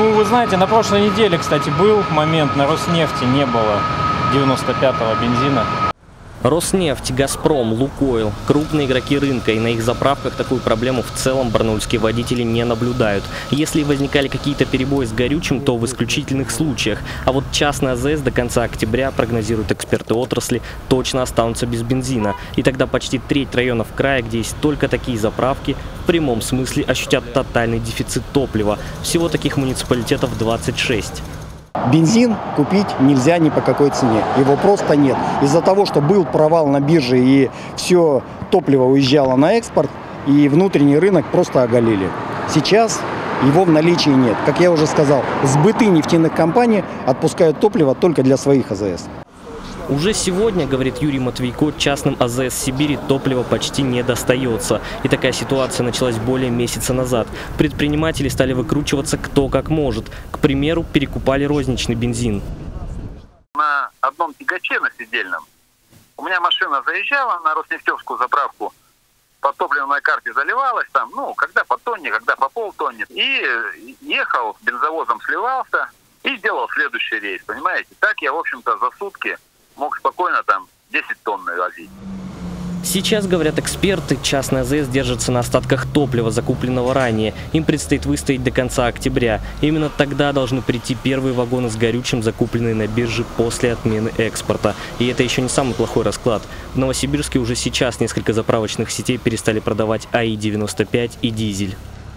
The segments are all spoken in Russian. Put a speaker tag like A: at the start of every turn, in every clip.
A: Ну, вы знаете, на прошлой неделе, кстати, был момент, на Роснефти не было 95-го бензина.
B: Роснефть, Газпром, Лукойл – крупные игроки рынка, и на их заправках такую проблему в целом барнаульские водители не наблюдают. Если возникали какие-то перебои с горючим, то в исключительных случаях. А вот частные АЗС до конца октября, прогнозируют эксперты отрасли, точно останутся без бензина. И тогда почти треть районов края, где есть только такие заправки, в прямом смысле ощутят тотальный дефицит топлива. Всего таких муниципалитетов 26.
C: Бензин купить нельзя ни по какой цене. Его просто нет. Из-за того, что был провал на бирже и все топливо уезжало на экспорт, и внутренний рынок просто оголили. Сейчас его в наличии нет. Как я уже сказал, сбыты нефтяных компаний отпускают топливо только для своих АЗС.
B: Уже сегодня, говорит Юрий Матвейко, частным АЗС Сибири топлива почти не достается. И такая ситуация началась более месяца назад. Предприниматели стали выкручиваться кто как может. К примеру, перекупали розничный бензин.
D: На одном тягаче на сидельном у меня машина заезжала на Роснефтевскую заправку, по топливной карте заливалась там, ну, когда по тонне, когда по полтонне. И ехал, бензовозом сливался и делал следующий рейс, понимаете? Так я, в общем-то, за сутки мог спокойно там 10 тонн возить.
B: Сейчас, говорят эксперты, частный АЗС держится на остатках топлива, закупленного ранее. Им предстоит выстоять до конца октября. Именно тогда должны прийти первые вагоны с горючим, закупленные на бирже после отмены экспорта. И это еще не самый плохой расклад. В Новосибирске уже сейчас несколько заправочных сетей перестали продавать АИ-95 и дизель.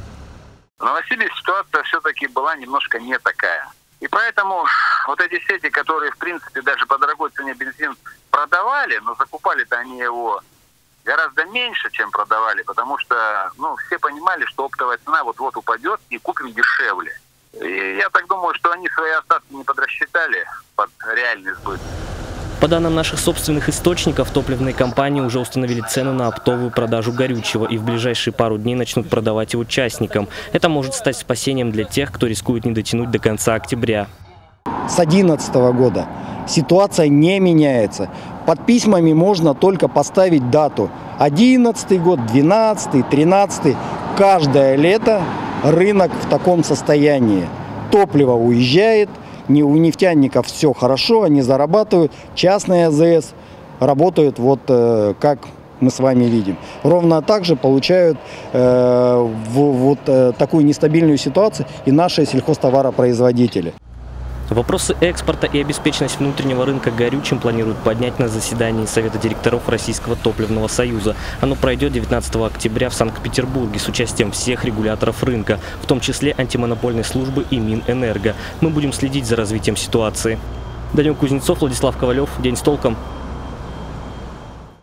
D: В Новосибирске ситуация все-таки была немножко не такая. И поэтому вот эти сети, которые, в принципе, даже по дорогой цене бензин продавали, но закупали-то они его гораздо меньше, чем продавали, потому что, ну, все понимали, что оптовая цена вот-вот упадет и купим дешевле. И я так думаю, что они свои остатки не подрасчитали под реальный сбыт.
B: По данным наших собственных источников, топливные компании уже установили цену на оптовую продажу горючего и в ближайшие пару дней начнут продавать его частникам. Это может стать спасением для тех, кто рискует не дотянуть до конца октября.
C: С 2011 года ситуация не меняется. Под письмами можно только поставить дату. 2011 год, 2012, 2013. Каждое лето рынок в таком состоянии. Топливо уезжает. У нефтяников все хорошо, они зарабатывают. Частные АЗС работают вот как мы с вами видим. Ровно так же получают такую нестабильную ситуацию и наши сельхозтоваропроизводители.
B: Вопросы экспорта и обеспеченность внутреннего рынка горючим планируют поднять на заседании Совета директоров Российского топливного союза. Оно пройдет 19 октября в Санкт-Петербурге с участием всех регуляторов рынка, в том числе антимонопольной службы и Минэнерго. Мы будем следить за развитием ситуации. Данил Кузнецов, Владислав Ковалев. День с толком.